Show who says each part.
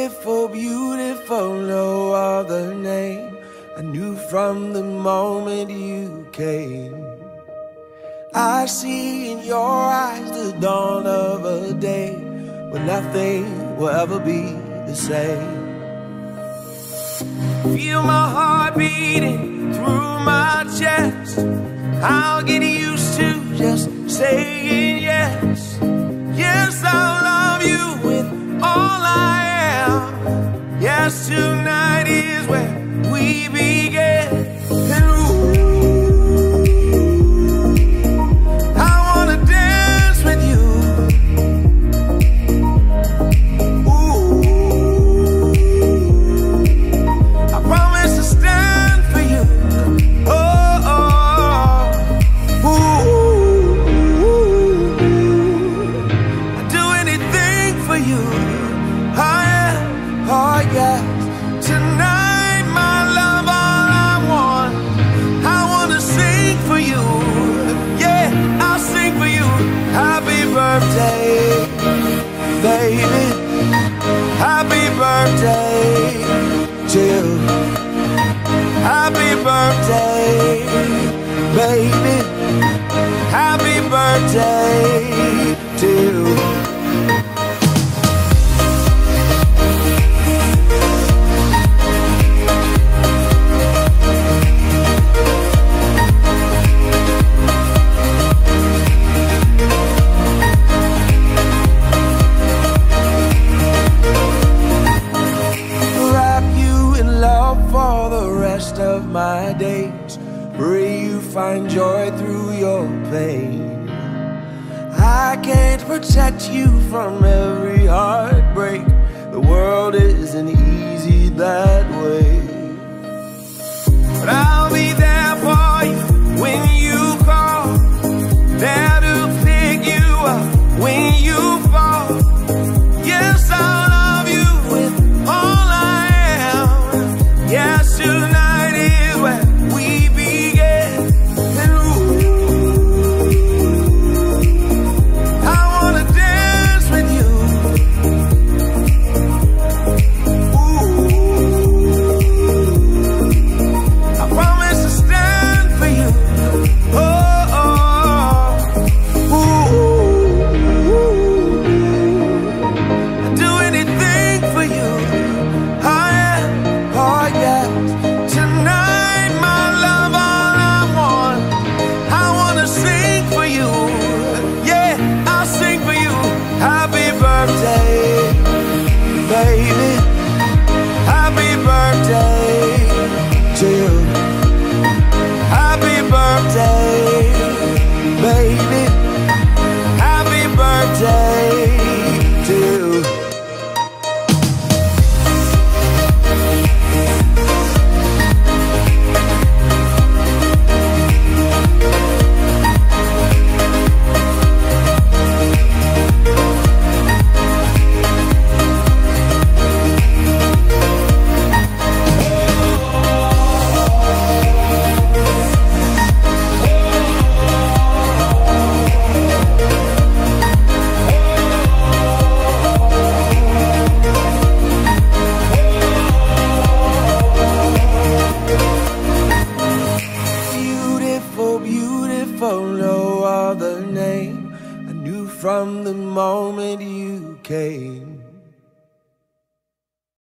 Speaker 1: Beautiful, beautiful, no other name. I knew from the moment you came. I see in your eyes the dawn of a day when nothing will ever be the same. Feel my heart beating through my chest. I'll get used to just saying yes. Yes, I'll love you with all I am. Yes, tonight is where we begin. And ooh, I wanna dance with you. Ooh, I promise to stand for you. Oh, oh, ooh, I'd do anything for you. Oh yeah, oh yeah. Tonight, my love, all I want. I wanna sing for you. Yeah, I'll sing for you. Happy birthday, baby. Happy birthday to you. Happy birthday, baby. Happy birthday to you. Of my days, pray you find joy through your pain. I can't protect you from every heartbreak. The world isn't easy that way. But I'll be there for you when you call, there to pick you up when you fall. Yes, I'll love you with all I am. Yes, tonight where we begin. And ooh, I wanna dance with you. Ooh, I promise to stand for you. Oh, oh, ooh, I'd do anything for you. Oh yeah, oh yeah. Tonight, my love, all I want. I wanna sing for you. Yeah, I'll sing for you. Happy birthday, baby. Happy birthday to you. Happy birthday, baby. Happy birthday to you. Beautiful, no other name. I knew from the moment you came.